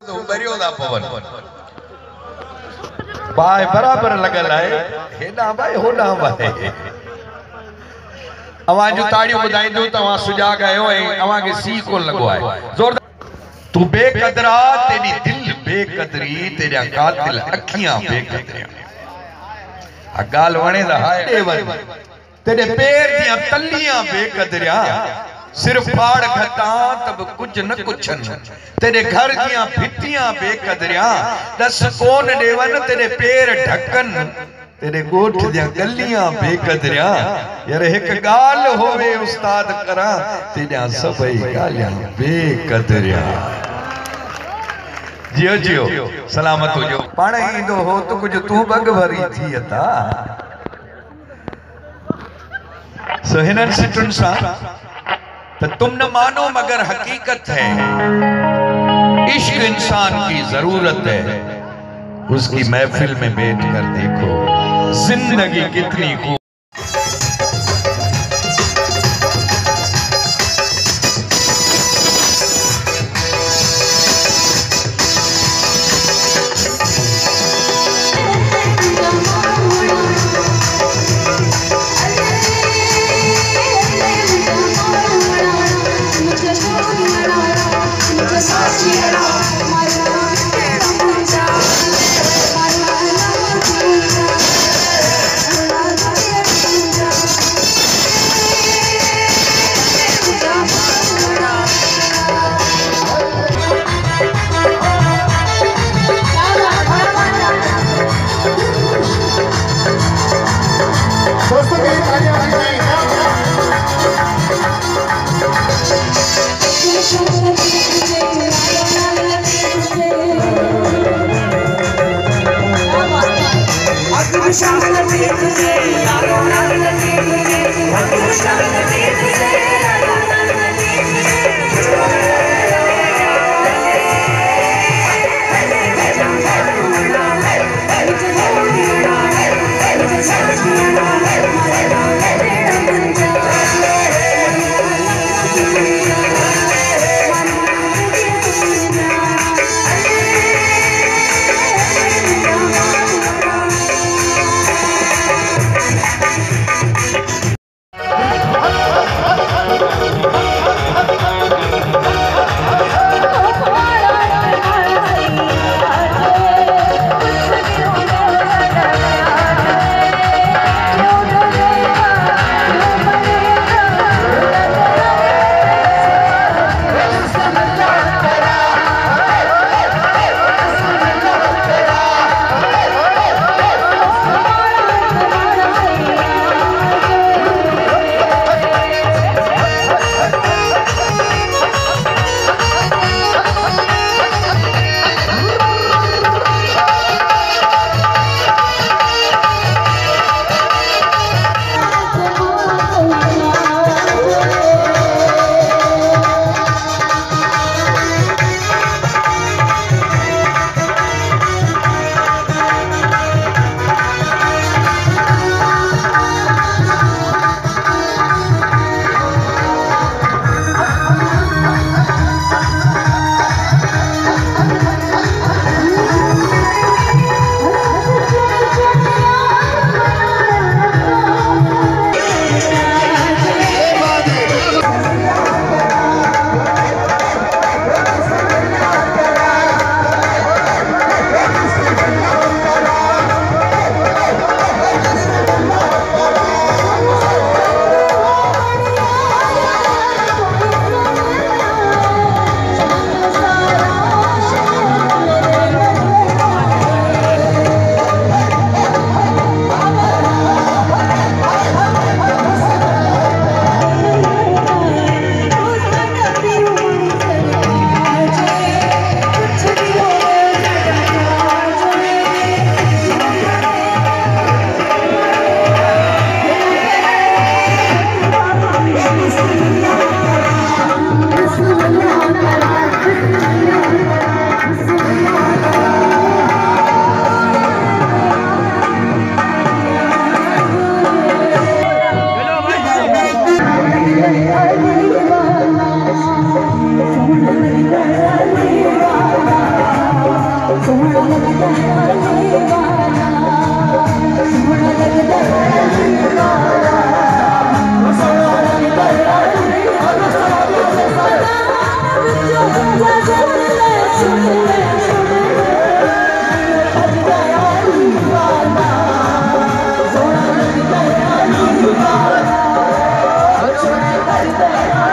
बरियो दा पवन भाई बराबर लगल है हेडा भाई होडा भाई अवां जो ताड़ियों बुधाइंदो तवा सुजा गयो ए अवां के सी को लगो है जोर तू बेकदरा तेरी दिल बेकदरी तेरा कातिल अखियां बेकदरियां आ गाल वणे दा हाय देवन तेरे पैर दियां तलियां बेकदरियां सिर्फ फाड़ घटा तब कुछ न कुछन तेरे घर दियां भित्तियां बेकदरियां दस कौन देवन तेरे पैर ढक्कन तेरे गोठ दियां गलियां बेकदरियां यार एक गाल होवे उस्ताद करा तेरा सबई गालियां बेकदरियां जियो जियो सलामत हो जो पाण इंदो हो तो कुछ तू बग भरी थी अता सोहिनन सिटुन सा तो तुम न मानो मगर हकीकत है इश्क इंसान की जरूरत है उसकी महफिल में बैठ कर देखो जिंदगी कितनी खूब है